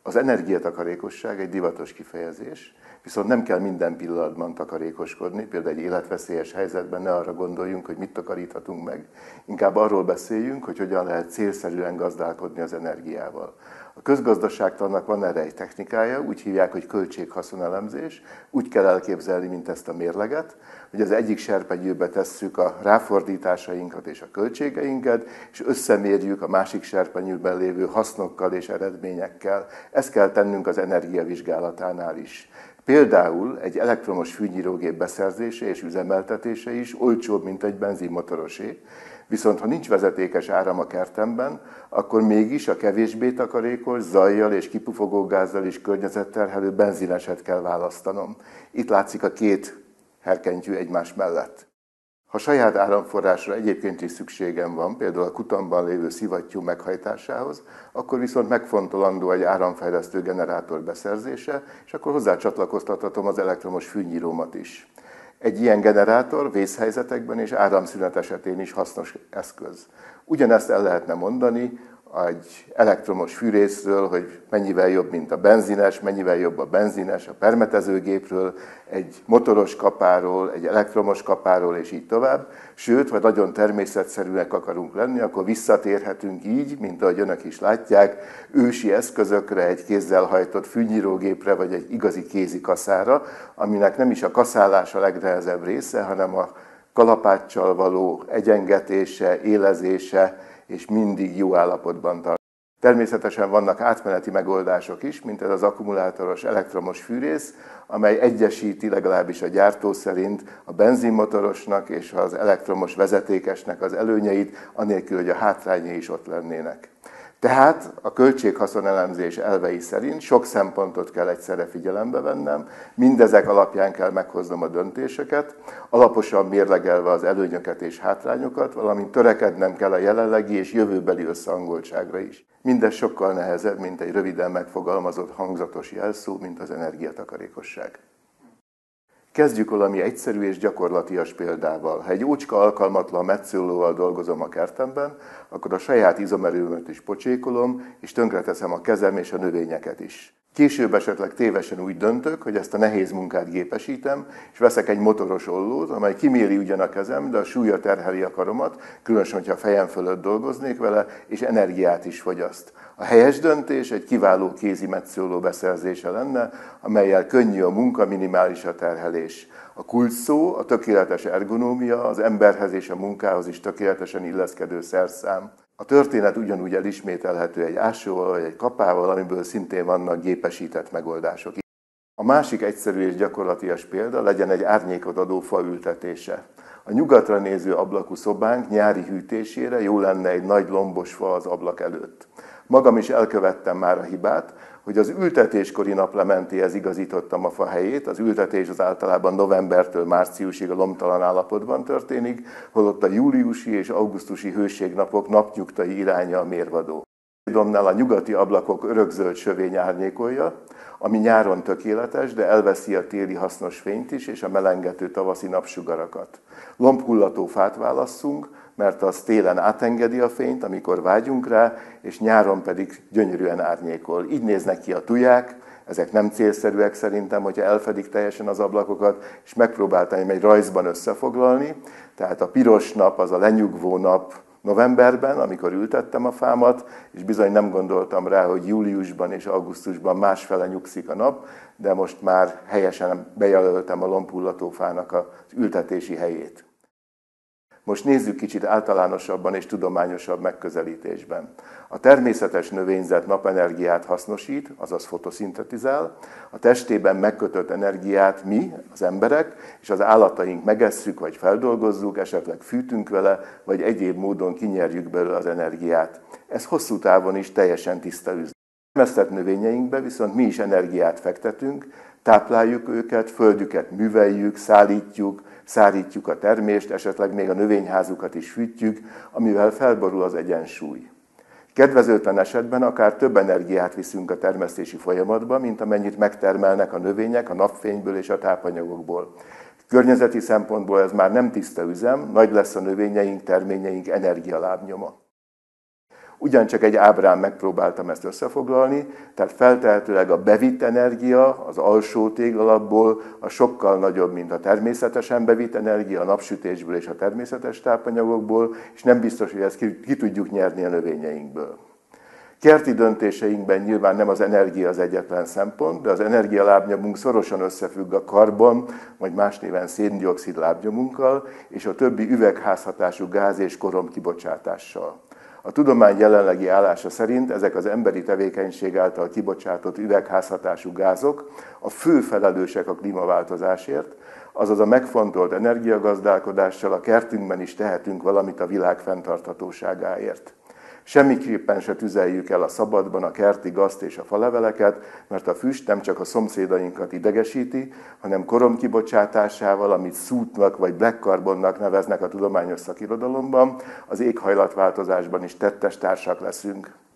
Az energiatakarékosság egy divatos kifejezés, viszont nem kell minden pillanatban takarékoskodni, például egy életveszélyes helyzetben ne arra gondoljunk, hogy mit takaríthatunk meg. Inkább arról beszéljünk, hogy hogyan lehet célszerűen gazdálkodni az energiával. A közgazdaságtannak van erre egy technikája, úgy hívják, hogy költség-haszonelemzés. Úgy kell elképzelni, mint ezt a mérleget, hogy az egyik serpenyőbe tesszük a ráfordításainkat és a költségeinket, és összemérjük a másik serpenyőben lévő hasznokkal és eredményekkel. Ezt kell tennünk az energiavizsgálatánál is. Például egy elektromos fűnyírógép beszerzése és üzemeltetése is olcsóbb, mint egy benzinmotorosé. Viszont ha nincs vezetékes áram a kertemben, akkor mégis a kevésbé takarékos, zajjal és kipufogógázzal is környezetterhelő benzineset kell választanom. Itt látszik a két herkentyű egymás mellett. Ha saját áramforrásra egyébként is szükségem van, például a kutamban lévő szivattyú meghajtásához, akkor viszont megfontolandó egy áramfejlesztő generátor beszerzése, és akkor hozzácsatlakoztathatom az elektromos fűnyírómat is. Egy ilyen generátor vészhelyzetekben és áramszünet esetén is hasznos eszköz. Ugyanezt el lehetne mondani egy elektromos fűrészről, hogy mennyivel jobb, mint a benzines, mennyivel jobb a benzines, a permetezőgépről, egy motoros kapáról, egy elektromos kapáról, és így tovább. Sőt, ha nagyon természetszerűek akarunk lenni, akkor visszatérhetünk így, mint ahogy önök is látják, ősi eszközökre, egy kézzel hajtott fűnyírógépre, vagy egy igazi kézi kaszára, aminek nem is a kaszálás a legnehezebb része, hanem a kalapáccsal való egyengetése, élezése, és mindig jó állapotban tart. Természetesen vannak átmeneti megoldások is, mint ez az akkumulátoros elektromos fűrész, amely egyesíti legalábbis a gyártó szerint a benzinmotorosnak és az elektromos vezetékesnek az előnyeit, anélkül, hogy a hátrányai is ott lennének. Tehát a költség-haszonelemzés elvei szerint sok szempontot kell egyszerre figyelembe vennem, mindezek alapján kell meghoznom a döntéseket, alaposan mérlegelve az előnyöket és hátrányokat, valamint törekednem kell a jelenlegi és jövőbeli összehangoltságra is. Mindez sokkal nehezebb, mint egy röviden megfogalmazott hangzatos jelszó, mint az energiatakarékosság. Kezdjük valami egyszerű és gyakorlatias példával. Ha egy ócska alkalmatlan metszőlóval dolgozom a kertemben, akkor a saját izomerőmet is pocsékolom, és tönkreteszem a kezem és a növényeket is. Később esetleg tévesen úgy döntök, hogy ezt a nehéz munkát gépesítem, és veszek egy motoros ollót, amely kiméri ugyan a kezem, de a súlya terheli a karomat, különösen, hogyha fejem fölött dolgoznék vele, és energiát is fogyaszt. A helyes döntés egy kiváló kézi metszőló beszerzése lenne, amellyel könnyű a munka, minimális a terhelés. A kulcs szó, a tökéletes ergonómia, az emberhez és a munkához is tökéletesen illeszkedő szerszám. A történet ugyanúgy elismételhető egy ásóval vagy egy kapával, amiből szintén vannak gépesített megoldások. A másik egyszerű és gyakorlatias példa legyen egy árnyékot adó fa ültetése. A nyugatra néző ablakú szobánk nyári hűtésére jó lenne egy nagy lombos fa az ablak előtt. Magam is elkövettem már a hibát, hogy az ültetéskori naplementéhez igazítottam a fa helyét. Az ültetés az általában novembertől márciusig a lomtalan állapotban történik, holott a júliusi és augusztusi hőségnapok napnyugtai iránya a mérvadó. Domnál a nyugati ablakok örökzöld sövény árnyékolja, ami nyáron tökéletes, de elveszi a téli hasznos fényt is és a melengető tavaszi napsugarakat. Lombhullató fát válasszunk, mert az télen átengedi a fényt, amikor vágyunk rá, és nyáron pedig gyönyörűen árnyékol. Így néznek ki a tuják, ezek nem célszerűek szerintem, hogyha elfedik teljesen az ablakokat, és megpróbáltam egy rajzban összefoglalni. Tehát a piros nap az a lenyugvó nap novemberben, amikor ültettem a fámat, és bizony nem gondoltam rá, hogy júliusban és augusztusban másfele nyugszik a nap, de most már helyesen bejelöltem a lombhullató fának az ültetési helyét. Most nézzük kicsit általánosabban és tudományosabb megközelítésben. A természetes növényzet napenergiát hasznosít, azaz fotoszintetizál, a testében megkötött energiát mi, az emberek, és az állataink megesszük vagy feldolgozzuk, esetleg fűtünk vele, vagy egyéb módon kinyerjük belőle az energiát. Ez hosszú távon is teljesen tiszta üzlet. A termesztett növényeinkbe viszont mi is energiát fektetünk, tápláljuk őket, földüket műveljük, szárítjuk a termést, esetleg még a növényházukat is fűtjük, amivel felborul az egyensúly. Kedvezőtlen esetben akár több energiát viszünk a termesztési folyamatba, mint amennyit megtermelnek a növények a napfényből és a tápanyagokból. Környezeti szempontból ez már nem tiszta üzem, nagy lesz a növényeink, terményeink energialábnyoma. Ugyancsak egy ábrán megpróbáltam ezt összefoglalni, tehát feltehetőleg a bevitt energia az alsó téglalapból a sokkal nagyobb, mint a természetesen bevitt energia a napsütésből és a természetes tápanyagokból, és nem biztos, hogy ezt ki tudjuk nyerni a növényeinkből. Kerti döntéseinkben nyilván nem az energia az egyetlen szempont, de az energialábnyomunk szorosan összefügg a karbon, vagy más néven szén-dioxid lábnyomunkkal, és a többi üvegházhatású gáz és korom kibocsátással. A tudomány jelenlegi állása szerint ezek az emberi tevékenység által kibocsátott üvegházhatású gázok a fő felelősek a klímaváltozásért, azaz a megfontolt energiagazdálkodással a kertünkben is tehetünk valamit a világ fenntarthatóságáért. Semmiképpen se tüzeljük el a szabadban a kerti gazt és a faleveleket, mert a füst nem csak a szomszédainkat idegesíti, hanem koromkibocsátásával, amit szútnak vagy black carbonnak neveznek a tudományos szakirodalomban, az éghajlatváltozásban is tettes társak leszünk.